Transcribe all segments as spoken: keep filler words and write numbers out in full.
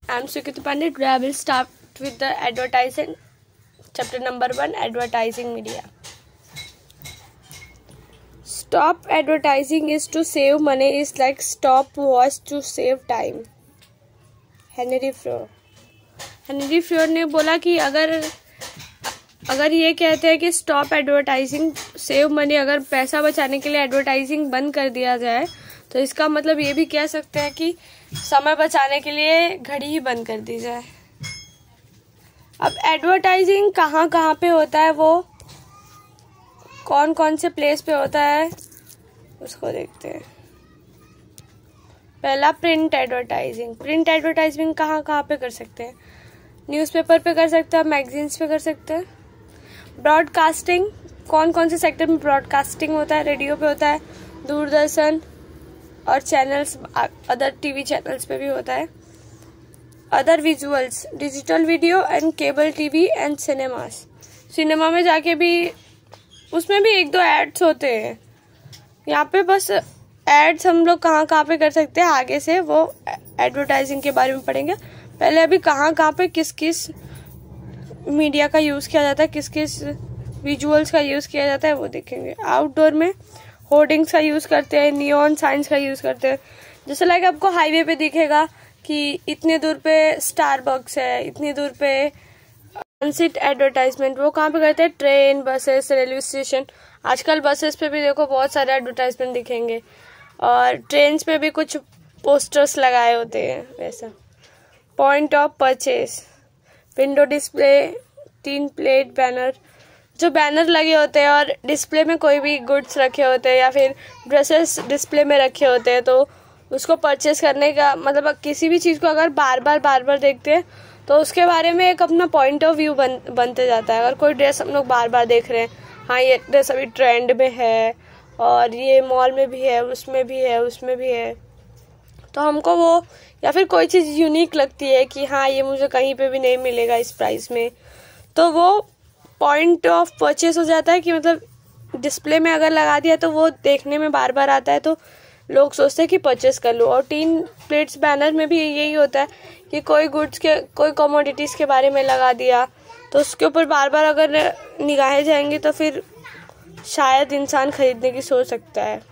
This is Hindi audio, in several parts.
I'm Sukrit Pandit. I will start with the advertising. Chapter number one, advertising media. Stop advertising is to save money is like stop watch to save time. Henry Fayol Henry Fayol ने बोला कि अगर अगर ये कहते हैं कि स्टॉप एडवर्टाइजिंग सेव मनी, अगर पैसा बचाने के लिए एडवर्टाइजिंग बंद कर दिया जाए तो इसका मतलब ये भी कह सकते हैं कि समय बचाने के लिए घड़ी ही बंद कर दी जाए। अब एडवर्टाइजिंग कहाँ कहाँ पे होता है, वो कौन कौन से प्लेस पे होता है उसको देखते हैं। पहला, प्रिंट एडवर्टाइजिंग। प्रिंट एडवर्टाइजिंग कहाँ कहाँ पे कर सकते हैं? न्यूज़पेपर पे कर सकते हैं, मैगजीन्स पे कर सकते हैं। ब्रॉडकास्टिंग, कौन कौन से सेक्टर में ब्रॉडकास्टिंग होता है? रेडियो पे होता है, दूरदर्शन और चैनल्स, अदर टीवी चैनल्स पे भी होता है। Other visuals, digital video and cable TV and cinemas. Cinema में जाके भी उसमें भी एक दो एड्स होते हैं। यहाँ पे बस एड्स हम लोग कहाँ कहाँ पे कर सकते हैं, आगे से वो एडवर्टाइजिंग के बारे में पढ़ेंगे। पहले अभी कहाँ कहाँ पे किस किस मीडिया का यूज़ किया जाता है, किस किस विजुअल्स का यूज़ किया जाता है वो देखेंगे। आउटडोर में होर्डिंग्स का यूज़ करते हैं, नियॉन साइंस का यूज़ करते हैं। जैसे लाइक आपको हाईवे पे दिखेगा कि इतने दूर पे स्टारबक्स है, इतनी दूर पे ट्रांसिट एडवर्टाइजमेंट, वो कहाँ पे करते हैं? Train, buses, railway station. आजकल बसेस पे भी देखो बहुत सारे एडवर्टाइजमेंट दिखेंगे और ट्रेन पे भी कुछ पोस्टर्स लगाए होते हैं वैसा। Point of purchase, window display, तीन प्लेट बैनर, जो बैनर लगे होते हैं और डिस्प्ले में कोई भी गुड्स रखे होते हैं या फिर ड्रेसेस डिस्प्ले में रखे होते हैं, तो उसको परचेस करने का मतलब किसी भी चीज़ को अगर बार बार बार बार देखते हैं तो उसके बारे में एक अपना पॉइंट ऑफ व्यू बन बनते जाता है। अगर कोई ड्रेस हम लोग बार बार देख रहे हैं, हाँ ये ड्रेस अभी ट्रेंड में है और ये मॉल में भी है, उसमें भी है, उसमें भी है, तो हमको वो या फिर कोई चीज़ यूनिक लगती है कि हाँ ये मुझे कहीं पे भी नहीं मिलेगा इस प्राइस में, तो वो पॉइंट ऑफ परचेस हो जाता है कि मतलब डिस्प्ले में अगर लगा दिया तो वो देखने में बार बार आता है तो लोग सोचते हैं कि परचेस कर लो। और तीन प्लेट्स बैनर में भी यही होता है कि कोई गुड्स के, कोई कमोडिटीज़ के बारे में लगा दिया तो उसके ऊपर बार बार अगर निगाहें जाएंगी तो फिर शायद इंसान खरीदने की सोच सकता है।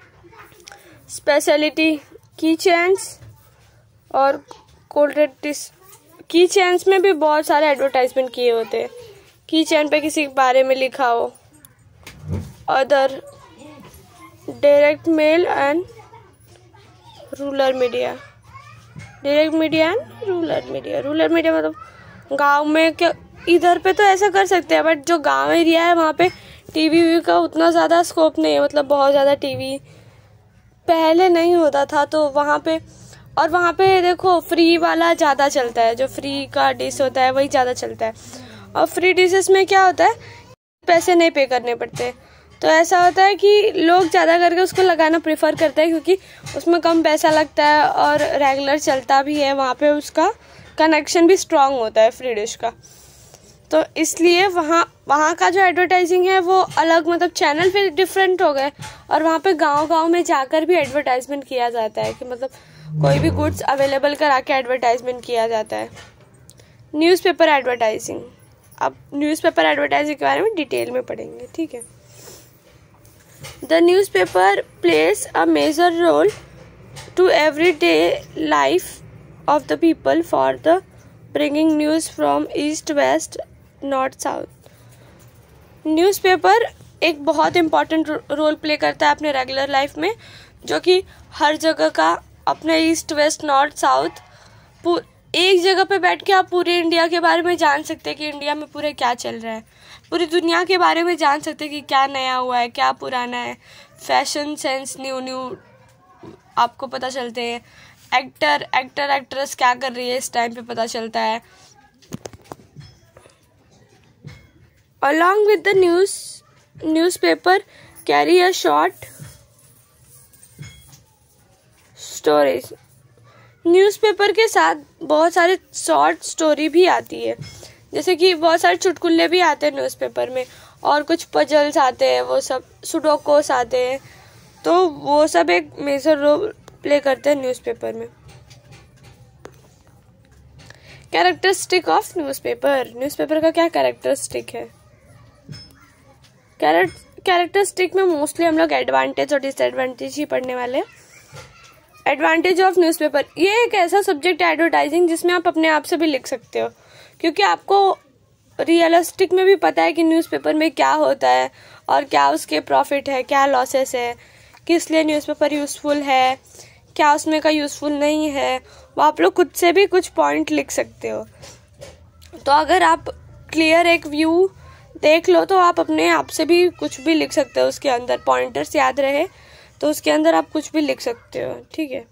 स्पेशलिटी, की चेन्स और कोल्ड्रिंक्स। की चेन्स में भी बहुत सारे एडवर्टाइजमेंट किए होते हैं। की चेन पे किसी के बारे में लिखा हो। Other, direct mail and rural media. Direct media and rural media. Rural media मतलब गांव में, क्या इधर पे तो ऐसा कर सकते हैं, बट जो गांव एरिया है वहाँ पे टीवी वी का उतना ज़्यादा स्कोप नहीं है, मतलब बहुत ज़्यादा टीवी पहले नहीं होता था तो वहाँ पे, और वहाँ पे देखो फ्री वाला ज़्यादा चलता है, जो फ्री का डिश होता है वही ज़्यादा चलता है। और फ्री डिशेस में क्या होता है, पैसे नहीं पे करने पड़ते, तो ऐसा होता है कि लोग ज़्यादा करके उसको लगाना प्रेफर करते हैं क्योंकि उसमें कम पैसा लगता है और रेगुलर चलता भी है, वहाँ पे उसका कनेक्शन भी स्ट्रांग होता है फ्री डिश का, तो इसलिए वहाँ वहाँ का जो एडवर्टाइजिंग है वो अलग, मतलब चैनल फिर डिफरेंट हो गए। और वहाँ पे गांव-गांव में जाकर भी एडवर्टाइजमेंट किया जाता है कि मतलब कोई भी गुड्स अवेलेबल करा के एडवर्टाइजमेंट किया जाता है। न्यूज़पेपर एडवर्टाइजिंग, अब न्यूज़पेपर एडवर्टाइजिंग के बारे में डिटेल में पढ़ेंगे, ठीक है। The newspaper place a major role to every day life of the people for the bringing news from east west north south. Newspaper एक बहुत इम्पॉर्टेंट रोल प्ले करता है अपने रेगुलर लाइफ में, जो कि हर जगह का अपने ईस्ट वेस्ट नॉर्थ साउथ एक जगह पे बैठ के आप पूरे इंडिया के बारे में जान सकते हैं कि इंडिया में पूरे क्या चल रहा है, पूरी दुनिया के बारे में जान सकते हैं कि क्या नया हुआ है, क्या पुराना है, फैशन सेंस न्यू न्यू आपको पता चलते हैं, एक्टर एक्टर एक्ट्रेस क्या कर रही है इस टाइम पे पता चलता है। Along with the news, newspaper carry a short stories. Newspaper के साथ बहुत सारे शॉर्ट स्टोरी भी आती है, जैसे कि बहुत सारे चुटकुल्ले भी आते हैं न्यूज़पेपर में और कुछ पजल्स आते हैं, वो सब सुडोकोस आते हैं, तो वो सब एक मेजर रोल प्ले करते हैं न्यूज़पेपर में। कैरेक्टरिस्टिक ऑफ न्यूज़पेपर, न्यूज़पेपर का क्या कैरेक्टरिस्टिक है? कैरेक्टरिस्टिक में मोस्टली हम लोग एडवांटेज और डिसएडवांटेज ही पढ़ने वाले हैं। एडवांटेज ऑफ न्यूज़पेपर, ये एक ऐसा सब्जेक्ट है एडवर्टाइजिंग जिसमें आप अपने आप से भी लिख सकते हो, क्योंकि आपको रियलिस्टिक में भी पता है कि न्यूज़पेपर में क्या होता है और क्या उसके प्रॉफिट है, क्या लॉसेस है, किस लिए न्यूज़पेपर यूज़फुल है, क्या उसमें का यूज़फुल नहीं है, वो आप लोग खुद से भी कुछ पॉइंट लिख सकते हो। तो अगर आप क्लियर एक व्यू देख लो तो आप अपने आप से भी कुछ भी लिख सकते हो, उसके अंदर पॉइंटर्स याद रहे तो उसके अंदर आप कुछ भी लिख सकते हो, ठीक है।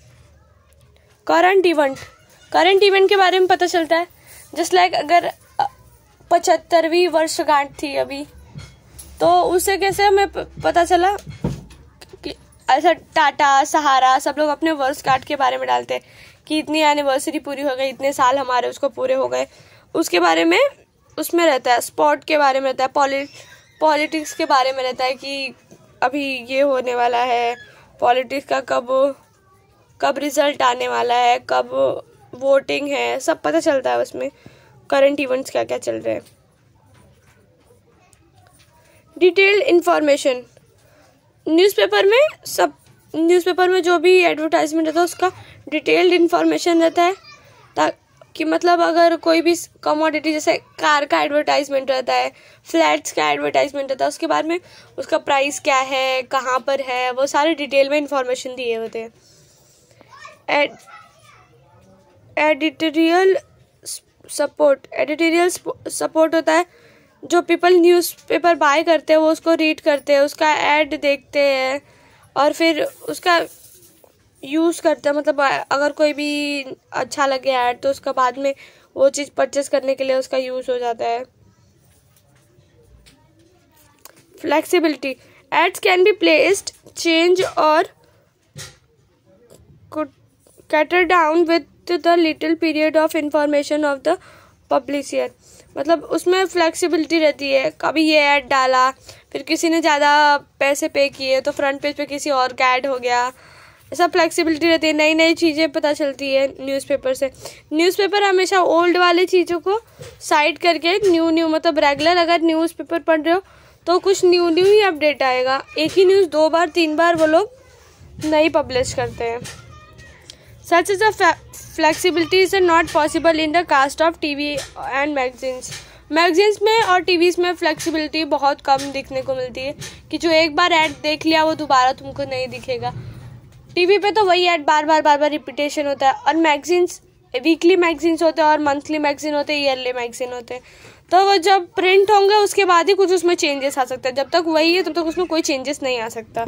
करंट इवेंट, करंट इवेंट के बारे में पता चलता है, जस्ट लाइक like अगर पचहत्तरवीं वर्षगांठ थी अभी, तो उससे कैसे हमें पता चला कि ऐसा टाटा, सहारा सब लोग अपने वर्षगांठ के बारे में डालते हैं कि इतनी एनिवर्सरी पूरी हो गई, इतने साल हमारे उसको पूरे हो गए, उसके बारे में उसमें रहता है। स्पोर्ट के बारे में रहता है, पॉलि पॉलिटिक्स के बारे में रहता है कि अभी ये होने वाला है, पॉलिटिक्स का कब कब रिजल्ट आने वाला है, कब वोटिंग है, सब पता चलता है उसमें, करंट इवेंट्स क्या क्या चल रहे हैं। डिटेल्ड इंफॉर्मेशन, न्यूज़पेपर में सब न्यूज़पेपर में जो भी एडवर्टाइजमेंट रहता है उसका डिटेल्ड इंफॉर्मेशन रहता है, ताकि मतलब अगर कोई भी कमोडिटी जैसे कार का एडवर्टाइजमेंट रहता है, फ्लैट्स का एडवर्टाइजमेंट रहता है, उसके बारे में उसका प्राइस क्या है, कहाँ पर है, वो सारे डिटेल में इंफॉर्मेशन दिए होते हैं। Ad editorial support, editorial support होता है, जो पीपल न्यूज़पेपर बाय करते हैं वो उसको रीड करते हैं, उसका ऐड देखते हैं और फिर उसका यूज़ करते हैं, मतलब अगर कोई भी अच्छा लगे ऐड तो उसका बाद में वो चीज़ परचेस करने के लिए उसका यूज़ हो जाता है। Flexibility, ads can be placed, change और cater down with the little period of information of the publisher, मतलब उसमें फ्लेक्सिबिलिटी रहती है, कभी ये ऐड डाला फिर किसी ने ज़्यादा पैसे पे किए तो फ्रंट पेज पे किसी और का ऐड हो गया, ऐसा फ्लेक्सिबिलिटी रहती है, नई नई चीज़ें पता चलती है न्यूज़पेपर से। न्यूज़पेपर हमेशा ओल्ड वाली चीज़ों को साइड करके न्यू न्यू मतलब रेगुलर अगर न्यूज़पेपर पढ़ रहे हो तो कुछ न्यू न्यू ही अपडेट आएगा, एक ही न्यूज़ दो बार तीन बार वो लोग नहीं पब्लिश करते हैं। Such is a flexibility is not possible in the cast of TV and magazines, magazines में और टीवीज़ में फ्लेक्सिबिलिटी बहुत कम दिखने को मिलती है कि जो एक बार ऐड देख लिया वो दोबारा तुमको नहीं दिखेगा। टीवी पे तो वही ऐड बार बार बार बार रिपीटेशन होता है, और मैगजीन्स वीकली मैगजीन्स होते हैं और मंथली मैगजीन होते हैं, ईयरली मैगजीन होते हैं, तो वो जब प्रिंट होंगे उसके बाद ही कुछ उसमें चेंजेस आ सकते हैं, जब तक वही है तब तक उसमें कोई चेंजेस नहीं आ सकता।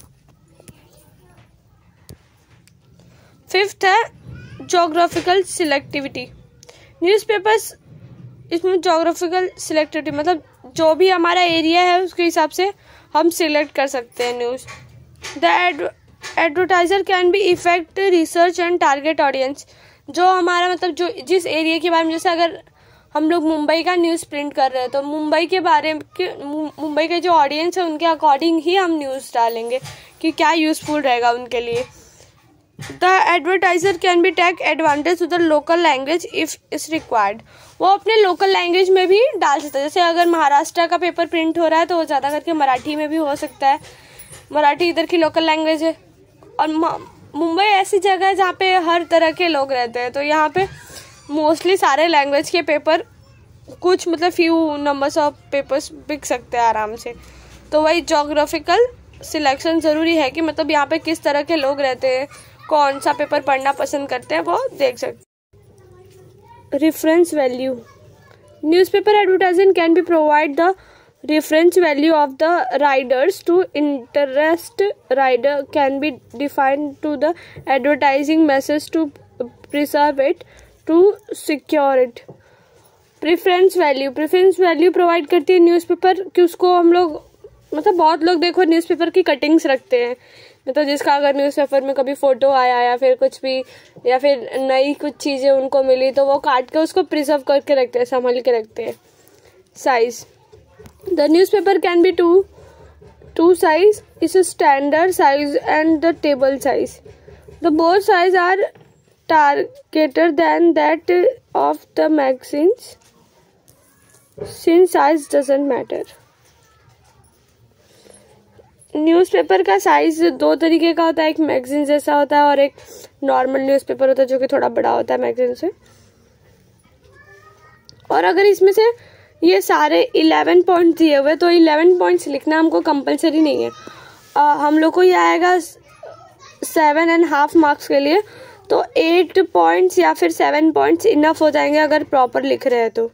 फिफ्थ है जोग्राफिकल सिलेक्टिविटी, न्यूज़पेपर्स इसमें जोग्राफिकल सिलेक्टिविटी मतलब जो भी हमारा एरिया है उसके हिसाब से हम सिलेक्ट कर सकते हैं news. The advertiser can be effect research and target audience, जो हमारा मतलब जो जिस एरिया के बारे में, जैसे अगर हम लोग मुंबई का न्यूज़ प्रिंट कर रहे हैं तो मुंबई के बारे में मुंबई के जो ऑडियंस है उनके अकॉर्डिंग ही हम न्यूज़ डालेंगे कि क्या यूज़फुल रहेगा उनके लिए। The advertiser can be take advantage to the local language if is required, वो अपने लोकल लैंग्वेज में भी डाल सकता है, जैसे अगर महाराष्ट्र का पेपर प्रिंट हो रहा है तो वो ज़्यादा करके मराठी में भी हो सकता है, मराठी इधर की लोकल लैंग्वेज है, और मुंबई ऐसी जगह है जहाँ पे हर तरह के लोग रहते हैं, तो यहाँ पे मोस्टली सारे लैंग्वेज के पेपर कुछ मतलब फ्यू नंबर्स ऑफ पेपर्स बिक सकते हैं आराम से। तो वही जोग्राफिकल सिलेक्शन ज़रूरी है कि मतलब यहाँ पे किस तरह के लोग रहते हैं, कौन सा पेपर पढ़ना पसंद करते हैं, वो देख सकते। Reference value, newspaper advertisement can be provide the reference value of the riders to interest rider can be defined to the advertising message to preserve it to secure it। Preference value, preference value provide करती है न्यूज़पेपर कि उसको हम लोग मतलब बहुत लोग देखो न्यूज़पेपर की कटिंग्स रखते हैं, मतलब जिसका अगर न्यूज़पेपर में कभी फ़ोटो आया या फिर कुछ भी या फिर नई कुछ चीज़ें उनको मिली तो वो काट के उसको प्रिजर्व करके रखते हैं, संभाल के रखते हैं। Size, the newspaper can be two two size is a standard size and the table size, the both size are targeted than that of the magazines since size doesn't matter. Newspaper का साइज दो तरीके का होता है, एक मैगजीन जैसा होता है और एक नॉर्मल न्यूज़पेपर होता है जो कि थोड़ा बड़ा होता है मैगजीन से। और अगर इसमें से ये सारे इलेवन पॉइंट्स दिए हुए तो इलेवन पॉइंट्स लिखना हमको कंपलसरी नहीं है। आ, हम लोग को ये आएगा सेवन एंड हाफ मार्क्स के लिए, तो एट पॉइंट्स या फिर सेवन पॉइंट्स इनफ हो जाएंगे अगर प्रॉपर लिख रहे हैं तो।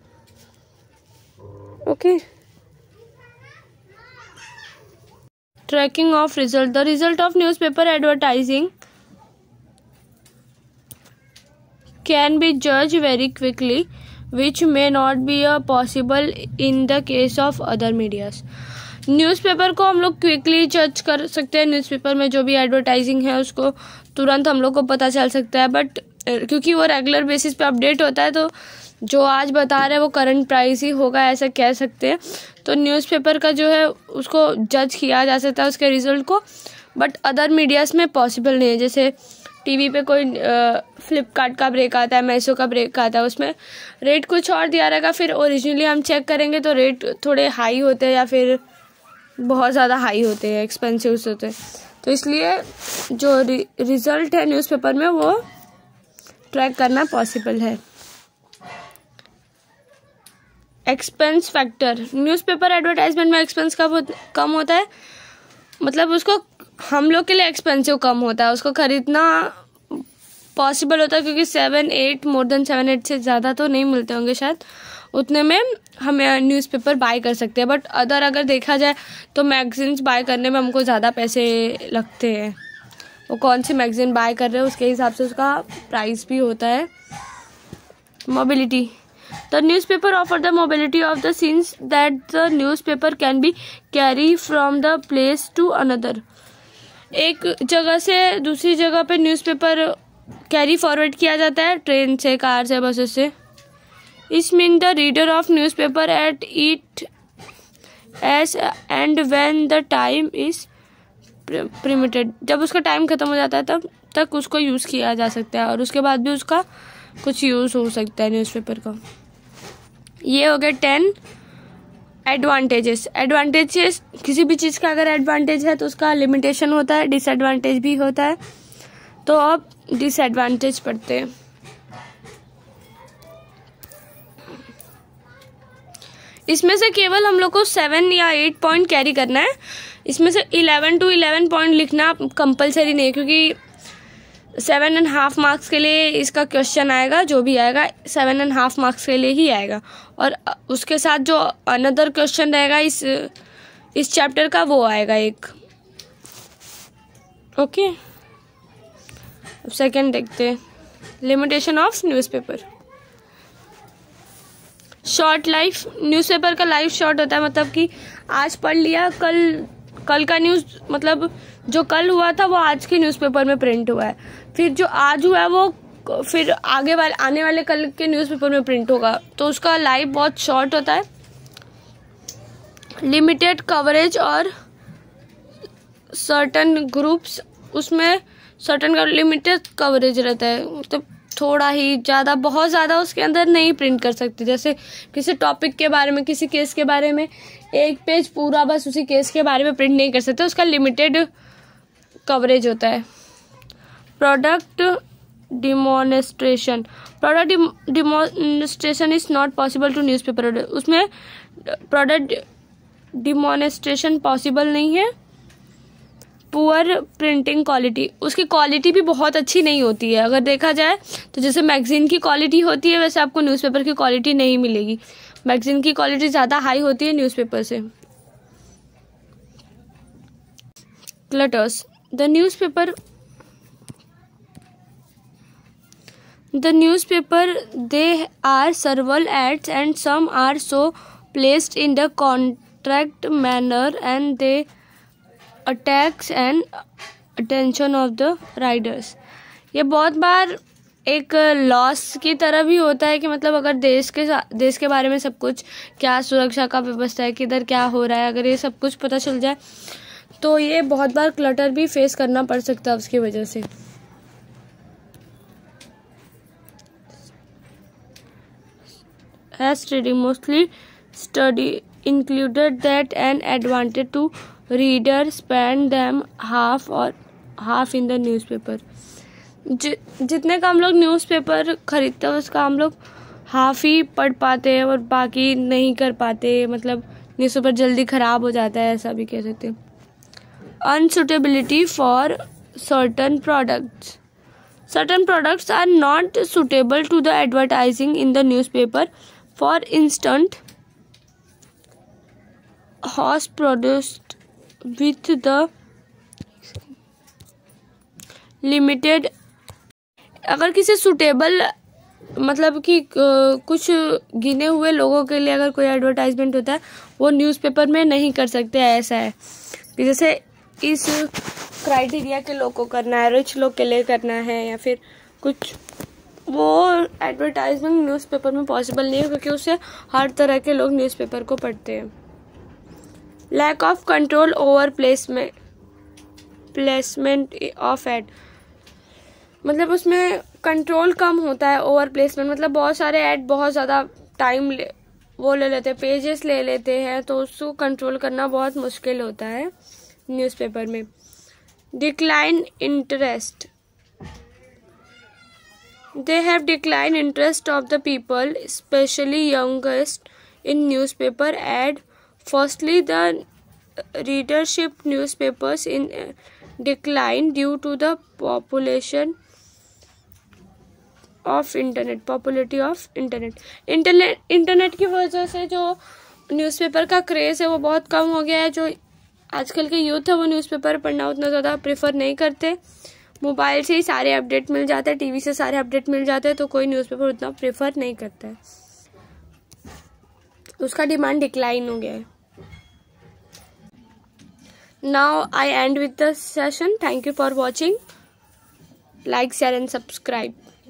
Okay, tracking of result. The result of newspaper advertising can be जज very quickly which may not be a possible in the case of other medias. Newspaper को हम लोग क्विकली जज कर सकते हैं। न्यूज़पेपर में जो भी एडवर्टाइजिंग है उसको तुरंत हम लोग को पता चल सकता है, बट क्योंकि वो रेगुलर बेसिस पे अपडेट होता है तो जो आज बता रहे हैं वो करंट प्राइस ही होगा, ऐसा कह सकते हैं। तो न्यूज़पेपर का जो है उसको जज किया जा सकता है उसके रिजल्ट को, बट अदर मीडियाज़ में पॉसिबल नहीं है। जैसे टीवी पे कोई फ्लिपकार्ट का ब्रेक आता है, मैसो का ब्रेक आता है, उसमें रेट कुछ और दिया रहेगा, फिर ओरिजिनली हम चेक करेंगे तो रेट थोड़े हाई होते हैं या फिर बहुत ज़्यादा हाई होते हैं, एक्सपेंसिव होते हैं। तो इसलिए जो रिज़ल्ट है न्यूज़पेपर में वो ट्रैक करना पॉसिबल है। Expense factor. न्यूज़पेपर एडवर्टाइजमेंट में एक्सपेंस कब कम होता है, मतलब उसको हम लोग के लिए एक्सपेंसिव कम होता है, उसको खरीदना पॉसिबल होता है क्योंकि seven eight more than seven eight से ज़्यादा तो नहीं मिलते होंगे शायद, उतने में हमें न्यूज़पेपर बाय कर सकते हैं। बट अदर अगर देखा जाए तो मैगजीन्स बाय करने में हमको ज़्यादा पैसे लगते हैं। वो कौन सी मैगजीन बाय कर रहे हैं उसके हिसाब से उसका प्राइस भी होता है। Mobility. The newspaper offer the mobility of the since that the newspaper can be carry from the place to another. एक जगह से दूसरी जगह पे न्यूज़पेपर कैरी फॉरवर्ड किया जाता है, ट्रेन से, कार से, बसेस से। इस mean the reader of newspaper at it as and when the time is permitted. जब उसका टाइम खत्म हो जाता है तब तक उसको यूज़ किया जा सकता है और उसके बाद भी उसका कुछ यूज़ हो सकता है न्यूज़पेपर का। ये हो गए टेन एडवांटेजेस। एडवांटेजेस किसी भी चीज़ का अगर एडवांटेज है तो उसका लिमिटेशन होता है, डिसएडवांटेज भी होता है। तो अब डिसएडवांटेज पढ़ते हैं। इसमें से केवल हम लोग को सेवन या एट पॉइंट कैरी करना है। इसमें से इलेवन टू इलेवन पॉइंट लिखना कंपलसरी नहीं है क्योंकि सेवन एंड हाफ मार्क्स के लिए इसका क्वेश्चन आएगा, जो भी आएगा सेवन एंड हाफ मार्क्स के लिए ही आएगा। और उसके साथ जो अनदर क्वेश्चन रहेगा इस इस चैप्टर का वो आएगा एक। ओके, अब सेकंड देखते हैं, limitation of newspaper. Short life. Newspaper का लाइफ शॉर्ट होता है, मतलब कि आज पढ़ लिया, कल कल का न्यूज़, मतलब जो कल हुआ था वो आज के न्यूज़पेपर में प्रिंट हुआ है, फिर जो आज हुआ है वो फिर आगे वाले आने वाले कल के न्यूज़पेपर में प्रिंट होगा, तो उसका लाइफ बहुत शॉर्ट होता है। लिमिटेड कवरेज और सर्टन ग्रुप्स, उसमें सर्टन का लिमिटेड कवरेज रहता है, मतलब थोड़ा ही, ज़्यादा बहुत ज़्यादा उसके अंदर नहीं प्रिंट कर सकते। जैसे किसी टॉपिक के बारे में, किसी केस के बारे में एक पेज पूरा बस उसी केस के बारे में प्रिंट नहीं कर सकते, उसका लिमिटेड कवरेज होता है। Product demonstration. Product demonstration is not possible to newspaper. उसमें प्रोडक्ट डिमॉन्स्ट्रेशन पॉसिबल नहीं है। पुअर प्रिंटिंग क्वालिटी, उसकी क्वालिटी भी बहुत अच्छी नहीं होती है। अगर देखा जाए तो जैसे मैगजीन की क्वालिटी होती है वैसे आपको न्यूज़पेपर की क्वालिटी नहीं मिलेगी। मैगजीन की क्वालिटी ज़्यादा हाई होती है न्यूज़पेपर से। Clutters. The newspaper the newspaper they are several ads and some are so placed in the contract manner and they attacks and attention of the riders। ये बहुत बार एक लॉस की तरह भी होता है कि मतलब अगर देश के देश के बारे में सब कुछ, क्या सुरक्षा का व्यवस्था है, किधर क्या हो रहा है, अगर ये सब कुछ पता चल जाए तो ये बहुत बार क्लटर भी फेस करना पड़ सकता है उसकी वजह से। has reading mostly study included that an advantage to reader spend them half or half in the newspaper. जि, जितने का हम लोग न्यूज़पेपर खरीदते हैं उसका हम लोग हाफ ही पढ़ पाते हैं और बाकी नहीं कर पाते, मतलब न्यूज़पेपर जल्दी ख़राब हो जाता है, ऐसा भी कह सकते हैं. Unsuitability for certain products. Certain products are not suitable to the advertising in the newspaper. For instance, horse produced with the limited. अगर किसी सुटेबल मतलब कि कुछ गिने हुए लोगों के लिए अगर कोई एडवर्टाइजमेंट होता है वो न्यूज़पेपर में नहीं कर सकते. ऐसा है कि जैसे इस क्राइटेरिया के लोग को करना है, रिच लोग के लिए करना है या फिर कुछ, वो एडवर्टाइजमेंट न्यूज़पेपर में पॉसिबल नहीं है क्योंकि उससे हर तरह के लोग न्यूज़पेपर को पढ़ते हैं. Lack of control over placement placement of ad. मतलब उसमें कंट्रोल कम होता है. ओवर प्लेसमेंट मतलब बहुत सारे ऐड बहुत ज़्यादा टाइम ले वो ले लेते हैं, पेजेस ले लेते हैं, तो उसको कंट्रोल करना बहुत मुश्किल होता है न्यूज़पेपर में. Decline interest. They have decline interest of the people specially youngest in newspaper ad. Firstly the readership newspapers in decline due to the population of internet popularity of internet internet internet की वजह से जो न्यूज़पेपर का क्रेज़ है वो बहुत कम हो गया है. जो आजकल के यूथ है वो न्यूज़पेपर पढ़ना उतना ज़्यादा प्रेफर नहीं करते. मोबाइल से ही सारे अपडेट मिल जाते हैं, टीवी से सारे अपडेट मिल जाते हैं, तो कोई न्यूज़पेपर उतना प्रेफर नहीं करता है. उसका डिमांड डिक्लाइन हो गया है. Now I end with the session. Thank you for watching. Like share and subscribe.